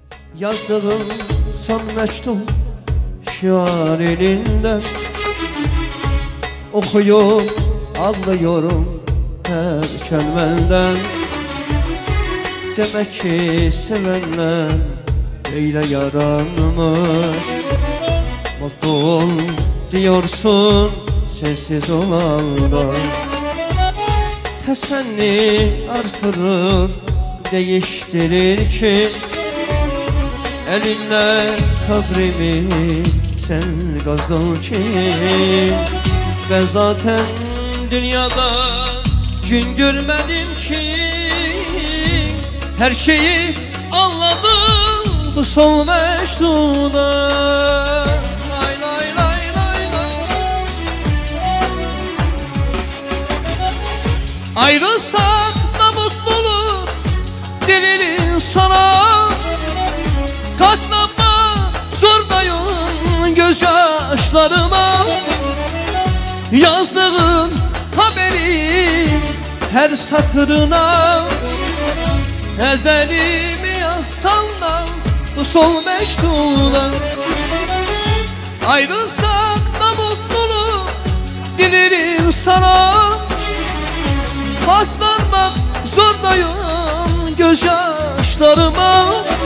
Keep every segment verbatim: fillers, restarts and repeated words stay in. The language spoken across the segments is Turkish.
Yazdığım son mektup şiar elinden, okuyup ağlıyorum her kelimenden. Demek ki sevenler öyle yaranmış. Mutlu ol diyorsun sensiz olanda. Tesenni artırır, değiştirir ki elinle kabrimi sen kazıl ki. Ben zaten dünyada gün görmedim ki, her şeyi anladım bu son mektupta. Lay lay lay lay lay. Ayrılsak da mutluluk delirin sana. Katlanma zordayım gözyaşlarıma. Yazdığım haberi her satırına, ezelimi yazsan da bu son mektupta. Ayrılsak da mutluluk dilerim sana. Katlanmak zordayım gözyaşlarıma.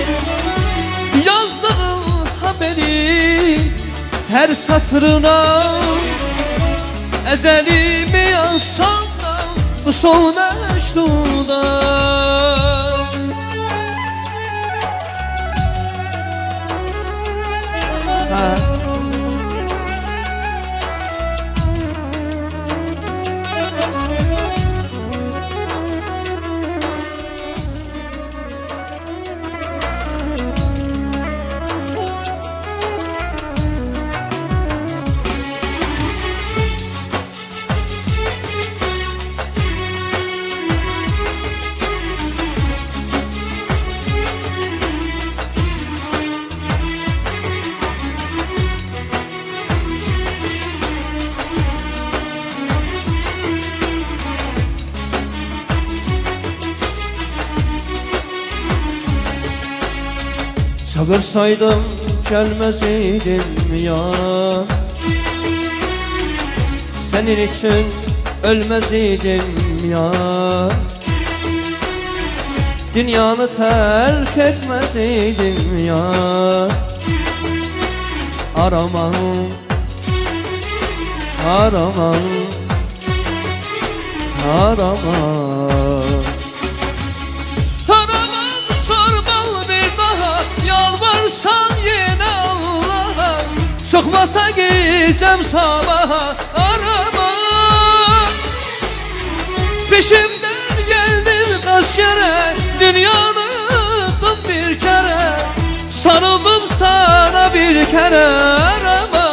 Yazdığım haberi her satırına, ezelimi yazsam da bu son mektupta. Ha. Sabırsaydım gelmezdim ya, senin için ölmezdim ya. Dünyanı terk etmezdim ya. Aramam, aramam, aramam. Yalvarsan yine Allah'a, çıkmasa gideceğim sabaha. Arama, peşimden geldim kaç kere, dünyanı yıktım bir kere. Sarıldım sana bir kere. Arama.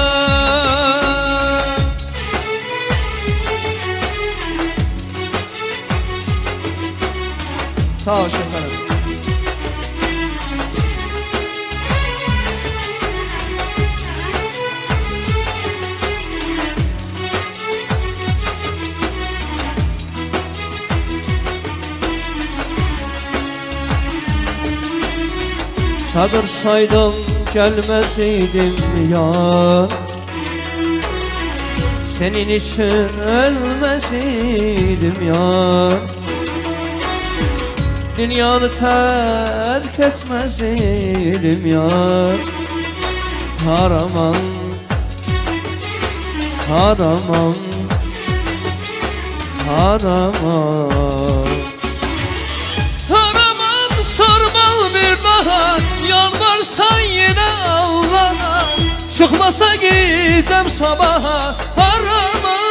Sağ ol şefim. Sabırsaydım gelmezdim ya, senin için ölmezdim ya. Dünyanı terk etmezdim ya. Aramam, aramam, aramam. Aramam, sormam bir daha, yalvarsan yine Allah'a, çıkmasa gideceğim sabaha. Arama,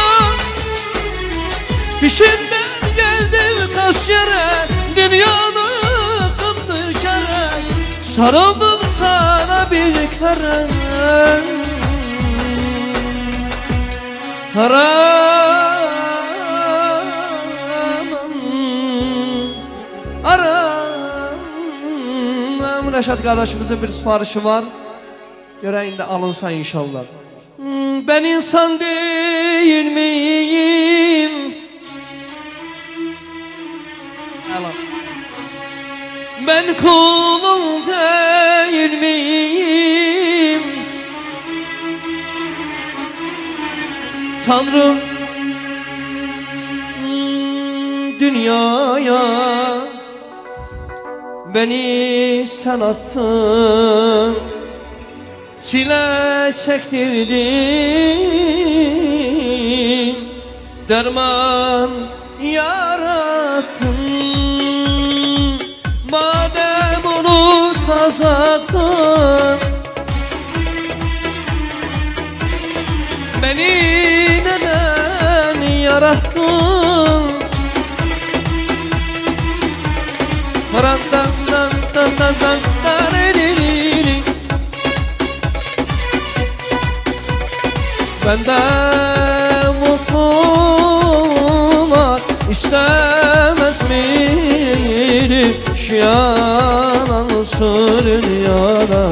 peşimden geldim kaç kere, dünyanı yıktım bir kere. Sarıldım sana bir kere. Aramam, aramam. Reşat kardeşimizin bir siparişi var, göreyinde alınsa inşallah. Ben insan değil miyim? Ben kulun değil miyim? Tanrım dünyaya beni sen attın, çile çektirdin, derman yarattın. Madem unutacaktın, beni neden yarattın? Randan dan dan dan dan dan elini. Benden mutlular istemez miydi? Şu yanan dünyada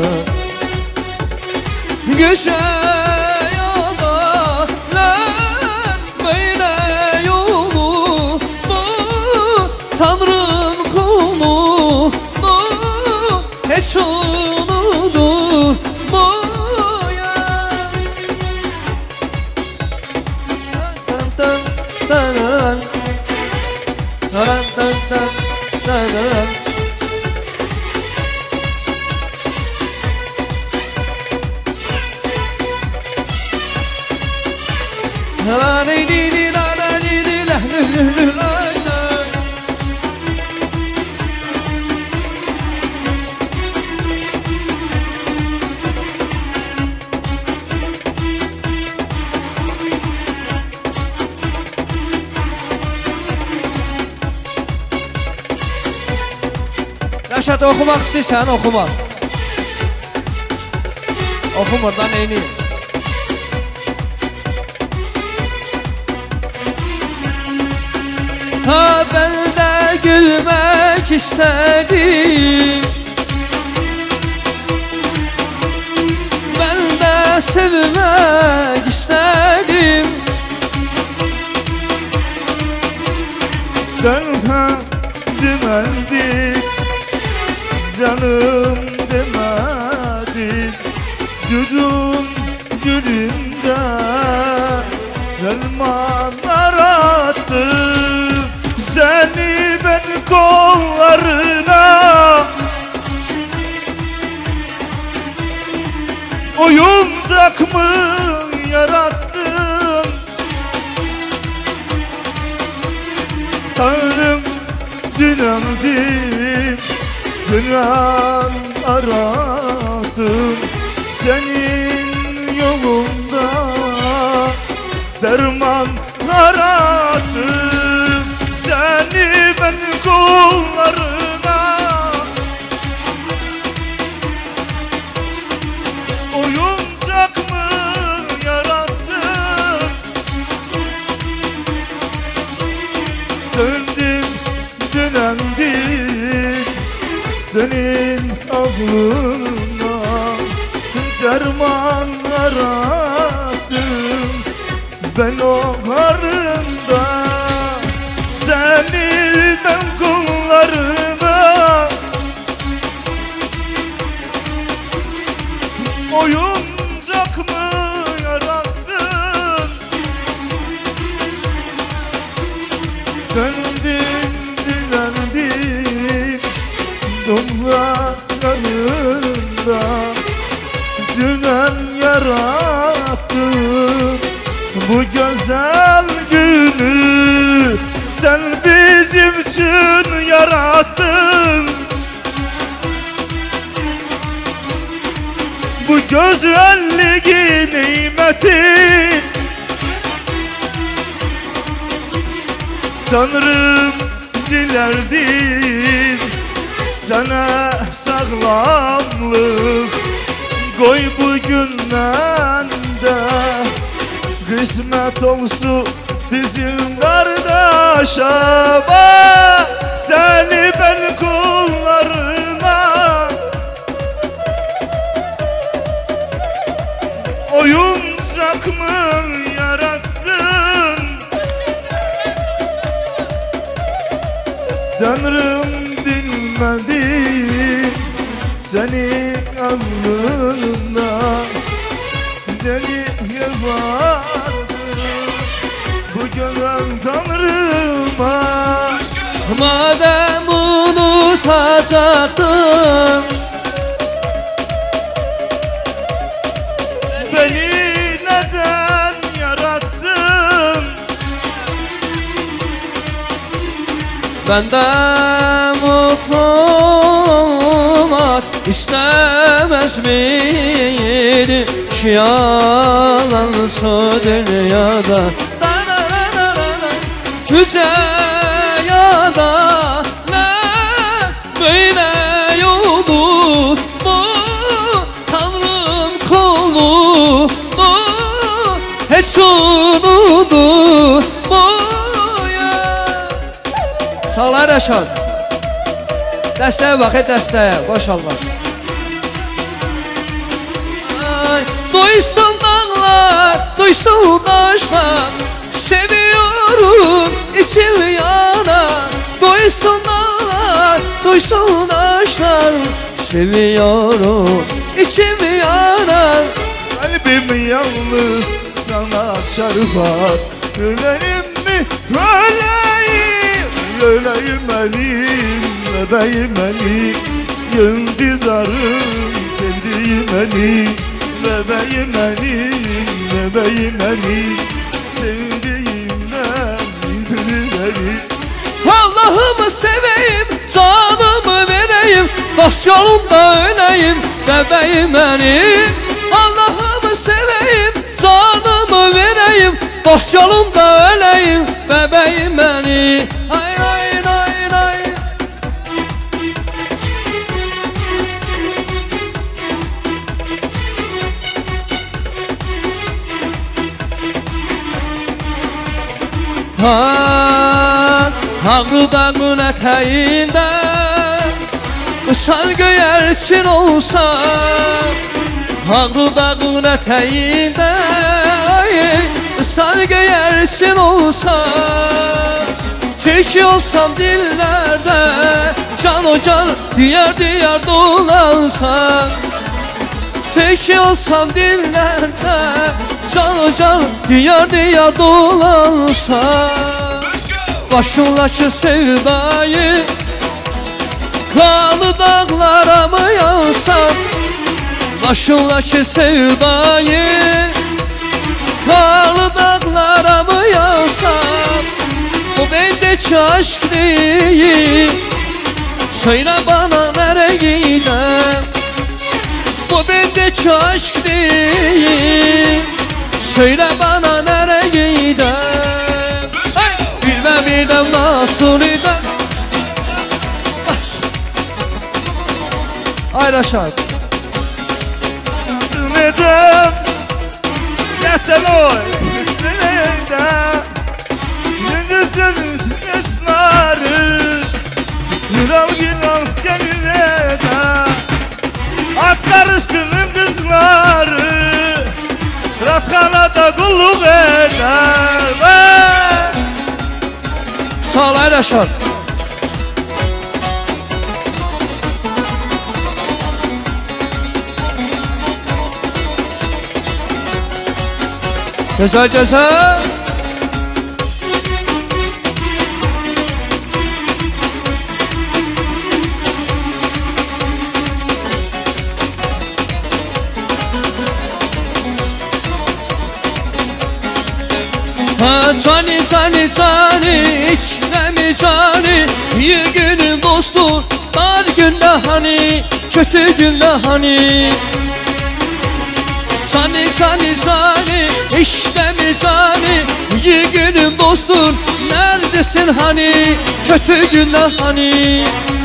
güzel yollar böyle yolu mu? Tanrım kulu mu? Hiç unutur mu ya? Tan tan tan tan tan tan tan. La la li li la la li li la la la la. Reşat okumak istiyorsan okuma. Okumadan neyini? Ha ben de gülmek istedim, ben de sevmek istedim. Dönha demedik, canım demedik, yüzün gülünde elmalar attım. Seni ben kollarına oyuncak mı yarattın? Tanrım dilendim, günan aradım. Senin yolunda derman aradım. Seni ben kollarına oyuncak mı yarattın? Söndüm, dönendim senin aklına, derman aradım ben o karında. Seni ben kollarına oyuncak mı yarattın? Döndüm, dilendim dumlarlarında, dünen yarattın bu güzel günü. Sen bizim için yarattın bu güzelliği, nimeti. Tanrım dilerdim sana sağlamlık, koy bugünden de kısmet olsun bizim kardeşe. Seni ben kollarına oyuncak mı yarattın? Tanrım dinmedi, senin alnında deli vardı. Bu gönül tanrıma Madem unutacaktın beni neden yarattın? Benden mutlu olmak istemez miydi? Şu yalan şu dünyada Yüce ya da ne böyle yolu mu? Tanrım kolu mu? Hiç unudu mu ya? Sağlar Reşad. Dəstəyə bax, dəstəyə, maşallah. Ay, duysun dağlar, duysun daşlar, seviyorum içim yanar. Duysun dağlar, duysun taşlar, seviyorum içim yanar. Kalbim yalnız sana çarpar. Öleyim mi? Öleyim, öleyim benim, bebeğim benim, yıldızlarım sevdiğim benim, bebeğim benim, bebeğim benim, sevdiğimden biri. Allah'ımı seveyim, canımı vereyim, baş yolunda öleyim, bebeğim benim. Allah'ımı seveyim, canımı vereyim, baş yolunda öleyim, bebeğim benim. Ay ay ay ay. Ha, Ağrı dağın eteğinde uçan göyerçin olsa, Ağrı dağın eteğinde uçan göyerçin olsa, Türk olsam dillerde can o can diyar diyar dolansa, Türk olsam dillerde can o can diyar diyar dolansa, başımdaki sevdayı kanı dağlara mı yansam? Başımdaki sevdayı kanı dağlara mı yansam? Bu bendeki aşk değil, söyle bana nereye gidem? Bu bendeki aşk değil, söyle bana nereye gidem? Bilmem bilmem nasıl idem. Ay Reşad. Neden yeter oy neden gündüzünüz esnarı yıral yıral geline de at karışkının kızları Ratkanada kulluk eder. Sağ ol ay Reşad. Güzel güzel. Ha cani cani cani içremi cani, iyi günün dostu dar günde hani, kötü günde hani. Cani cani cani işte mi cani, iyi günün dostun neredesin hani, kötü günde hani.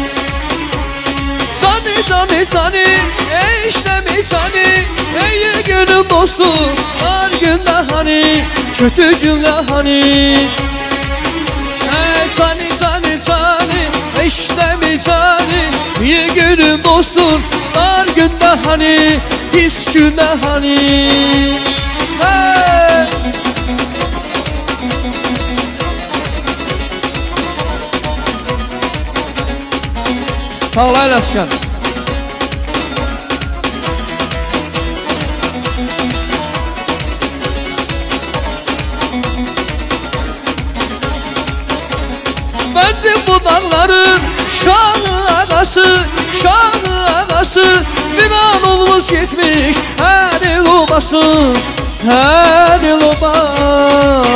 Cani cani cani işte mi cani, iyi günün dostun var günde hani, kötü günde hani. Hey cani cani cani işte mi cani, iyi günün dostun var günde hani, pis günde hani. Hey! Sağ ol Aylaskan. dağların şahı ağası, şahı ağası. Bir an olmuş gitmiş her il obası, her il obası.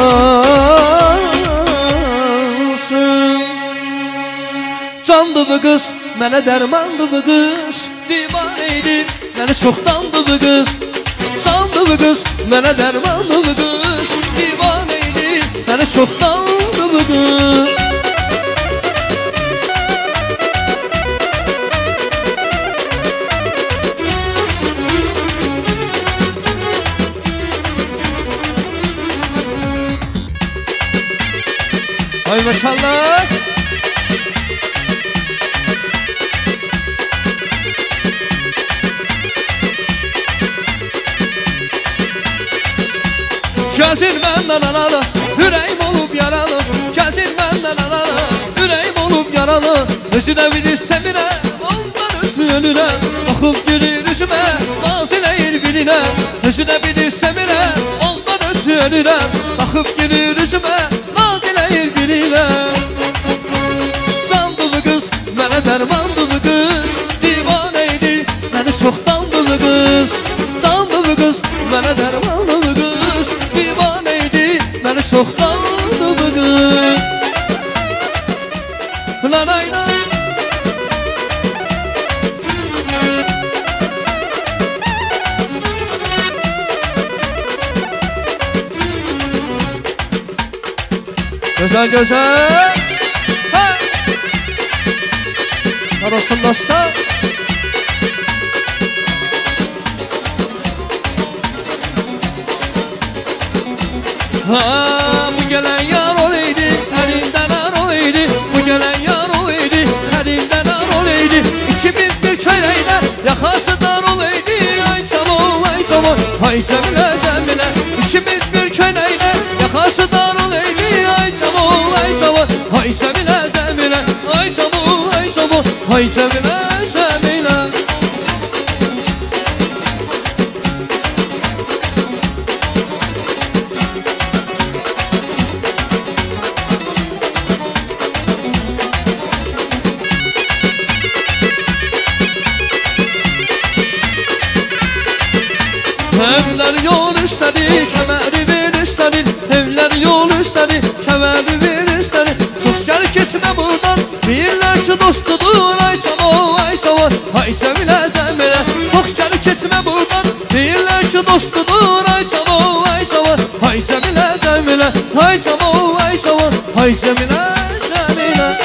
Candı bu kız, mənə dərmandı bu kız. Divaneydi, məni çoxdandı bu kız. Candı bu kız, mənə dərmandı bu kız. Divaneydi, məni çoxdandı bu kız. Ay maşallah. Gəzir məndən analı, ürəyim olub yaralı. Gəzir məndən analı, ürəyim olub yaralı. Özünə bilirsə birə, ondan ötü ölürəm. Baxıb gülür üzümə, naz eləyir bilinə. Özünə bilirsə birə, ondan ötü ölürəm. Baxıb gülür üzümə, naz eləyir bilinə. Candı bu qız, mənə dərmandı bu qız. Divaneydi, məni çoxdandı bu qız. Candı bu qız, mənə dərmandı bu qız. Divaneydi, məni çoxdandı bu qız. Lanayla güzel güzel. Hey! Arasındasa ha, bu gelen yar olaydı, elinden ar olaydı. Bu gelen yar olaydı, elinden ar olaydı. İkimiz bir köyleydi, yakası dar olaydı. Ay çamo, ay çamo, ay Cemile, Cemile. İkimiz bir köyleydi, yakası dar olaydı. Ay çamo, ay çamo, ay Cemile, Cemile. Ay çamo, ay çamo, ay Cemile, Cemile. Evler yol üstleri, kemeri bir üstleri. Evler yol üstleri, kemeri bir üstleri. Çok gel geçme buradan, bilirler ki dostudur. Ay çamo, ay çamo, ay Cemile, Cemile. Çok gel geçme buradan, bilirler ki dostudur. Ay çamo, ay çamo, ay Cemile, Cemile. Ay çamo, ay çamo, ay Cemile, Cemile.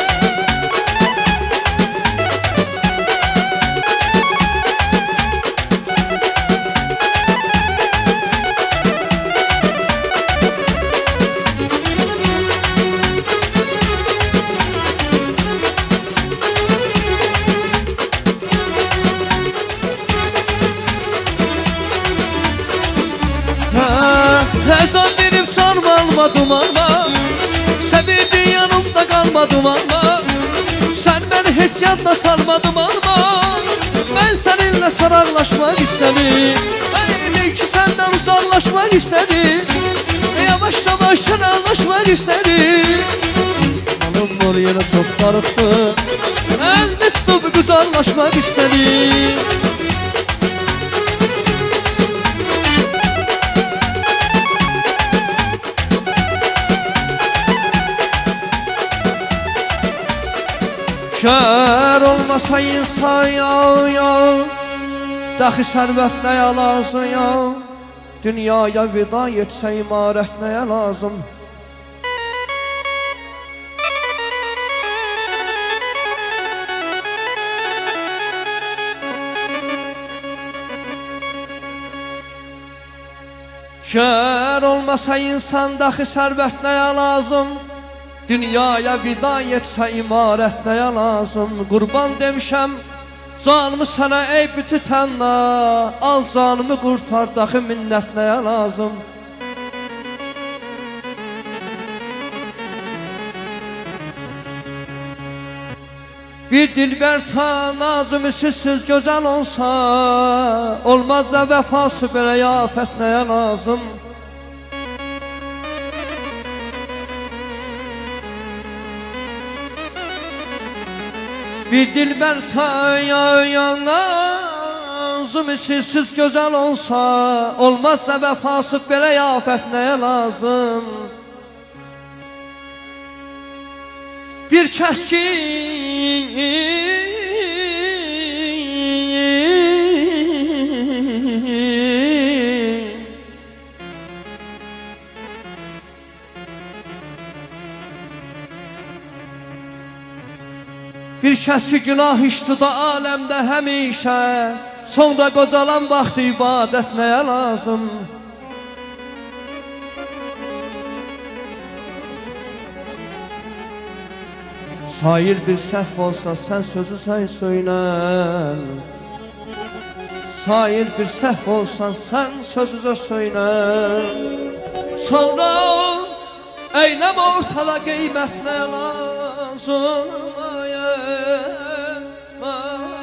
Hesap verip çarmalmadım ama, sevildiğin yanımda kalmadım ama. Sen beni hiç yadda salmadım ama. Ben seninle sararlaşmak istedim. Ben ki senden uzaklaşmak istedim. Yavaş yavaş kenarlaşmak istedim. Malım oraya çok darıktı. Elbette bir güzellaşmak istedim. Kör olmasa insan ya ya, dahi servet neye lazım ya. Dünyaya vida yetse imaret neye lazım. Kör olmasa insan dahi servet neye lazım. Dünyaya vida yetsə imarət nəyə lazım. Qurban demişəm canımı sənə ey bütü tənna. Al canımı qurtar daxı minnət nəyə lazım. Bir dilbər ta nazımı sizsiz gözəl olsa, olmaz da vəfası belə yafət nəyə lazım. Bir dilbər tayan lazım, sizsiz gözəl olsa, olmazsa vəfasız belə yafət nəyə lazım? Bir kəskin Bir kəskin günah iştida aləmdə həmişə, sonda qocalan vaxt ibadət nəyə lazım? Sair bir səhv olsa sən sözü say söylən, Sair bir səhv olsa sən sözü söylən, sonra eyləm ortada qiymət nəyə lazım? Ay, ay, ay.